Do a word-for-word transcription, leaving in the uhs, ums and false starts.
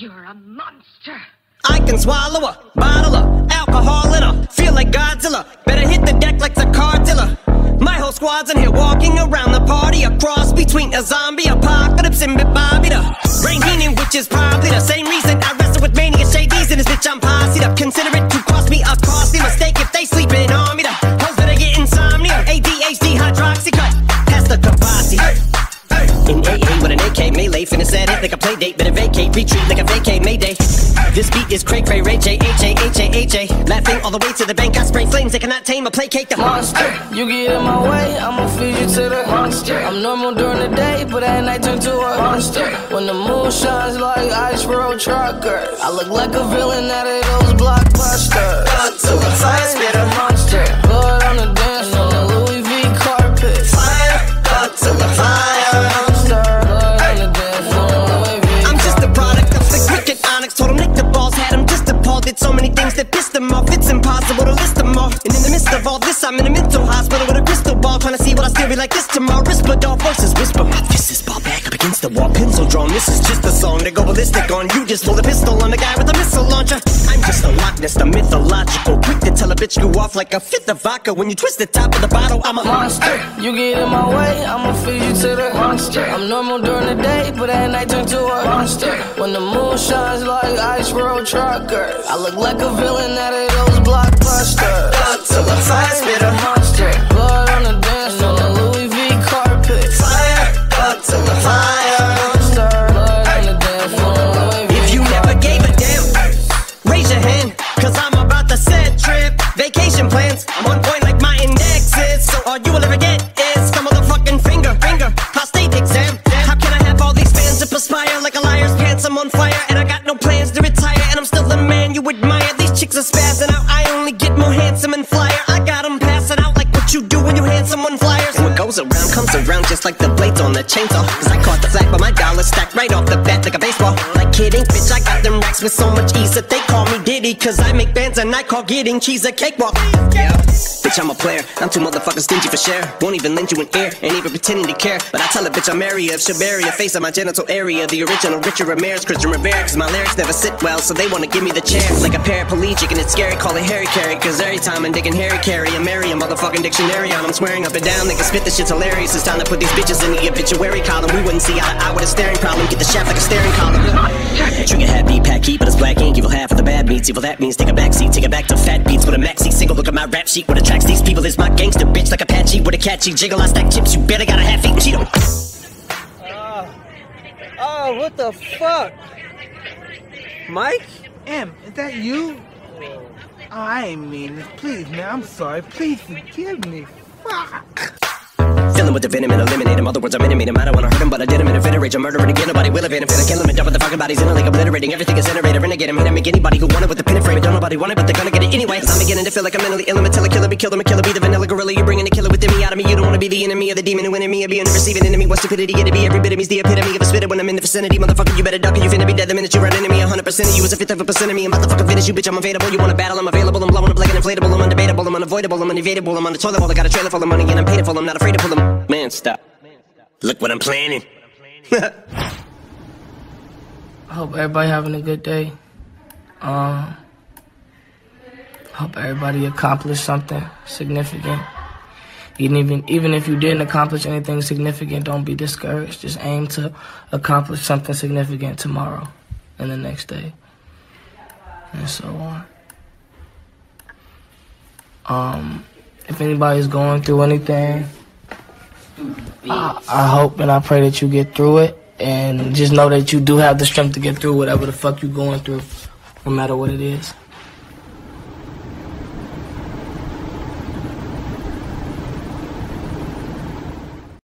You're a monster. I can swallow a bottle of alcohol in her. Feel like Godzilla. Better hit the deck like the car dealer. My whole squad's in here walking around the party. A cross between a zombie apocalypse and Bobby the Brain Heenan, which is probably the same reason I wrestle with mania. Shady's in this bitch, I'm posse'd up. Consider it to cost me a costly mistake if they sleepin on me. The hoes better get insomnia. A D H D, Hydroxycut. Pass the Courvoisi. In A A with an A K melee, finna set it like a playdate. Better vacate, retreat like a vacay, mayday. This beat is cray-cray, Ray J, H A, H A, H A. Laughing all the way to the bank, I spray flames. They cannot tame or placate the monster. You get in my way, I'ma feed you to the monster. I'm normal during the day, but at night turn to a monster. When the moon shines like ice road truckers, I look like a villain out of those blockbusters. Godzilla, fire spitter, monster. Blood on the dance floor, the Louis V carpet. Fire, Godzilla, fire. Told him lick the balls, had him just appalled. Did so many things that pissed him off, it's impossible to list them all. And in the midst of all this, I'm in a mental hospital with a crystal ball, trying to see what I still be like this tomorrow. Whisper dog versus whisper. My fist is ball back up against the wall, pencil drawn. This is just a song to go ballistic on. You just pull a pistol on the guy with a missile launcher. I'm just a Loch Ness, the mythological. Quick to tell a bitch you off like a fifth of vodka. When you twist the top of the bottle, I'm a monster. You get in my way, I'ma feed you to the monster. I'm normal during the day, but at night turn to a monster. When the moon shines like ice road truckers, I look like a villain out of those blockbusters. Godzilla, fire spitter, monster. Blood on the dance floor, the Louis V carpet. Fire, Godzilla, fire. Monster. Blood on the dance floor, Louis V. If you never gave a damn, raise your hand, cause I'm about to set trip. Vacation plans, I'm on point like my index is. So all you will ever get is a motherfucking finger, finger, prostate exam. How can I have all these fans that perspire like a liar's pants? I'm on fire and I got no plans to retire, and I'm still the man you admire. These chicks are spazzing out, I only get more handsome and flyer. I got them passing out like what you do when you hand someone flyers. And what goes around comes around just like the blades on the chainsaw. Cause I caught the flag but my dollar stacked right off the bat like a baseball. Like kidding, bitch, I got them racks with so much ease that they call me Diddy. Cause I make bands and I call getting cheese a cakewalk. Yeah, bitch, I'm a player, I'm too motherfucking stingy for share. Won't even lend you an ear, ain't even pretending to care. But I tell a bitch I'm area, if she'll bury a face on my genital area. The original Richard Ramirez, Christian Rivera. Cause my lyrics never sit well, so they wanna give me the chair. Like a paraplegic and it's scary, call it Harry Carry. Cause every time I'm digging Harry Carry, I marry a motherfucking dictionary on. I'm swearing up and down, they can spit this shit's hilarious. It's time to put these bitches in the obituary column. We wouldn't see eye to eye with a staring problem. Get the shaft like a staring column. Trigger happy, pack heat, but it's black ink. Evil half of the bad meats. Evil that means take a back seat, take it back to fat beats with a maxi single. Look at my rap sheet, what attracts these people is my gangster bitch. Like Apache with a catchy jiggle. I stack chips, you better got a half-eaten Cheeto. Uh, oh, what the fuck? Mike? M, is that you? Oh, I ain't mean this. Please, man, I'm sorry. Please forgive me. Fuck. Fill him with the venom and eliminate him. Other words, I'm intimate him. I don't wanna hurt him, but I did him in a fit of rage. I'm murdering again, nobody will evade him. Finna kill him and dump the fucking bodies in a lake, obliterating everything is generated. Renegade him, hit him, make anybody who want it with the pin and frame. Don't nobody want it, but they're gonna get it anyway. Cause I'm beginning to feel like I'm mentally ill. I'm a killer, killer, be killed, I'm a killer, be the vanilla gorilla. You're bringing the killer within me out of me. You don't wanna be the enemy of the demon who in me. Or be in the receiving enemy. What stupidity it'd be. Every bit of me's the epitome of a spitter when I'm in the vicinity. Motherfucker, you better duck or you finna be dead the minute you run into me. one hundred percent of you is a fifth of a percent of me. I'm about to fucking finish you, bitch. I'm available. You wanna battle? I'm available. I'm blowing up like an inflatable. I'm undebatable. I'm unavoidable. I'm unevadable. I'm on the toilet bowl. I got a trailer full of money and I'm paid for. I'm not afraid to pull them. Man, stop. Look what I'm planning. I hope everybody having a good day. Um, hope everybody accomplished something significant. Even, even, even if you didn't accomplish anything significant, don't be discouraged. Just aim to accomplish something significant tomorrow and the next day, and so on. Um, if anybody's going through anything, I, I hope and I pray that you get through it, and just know that you do have the strength to get through whatever the fuck you're going through, no matter what it is.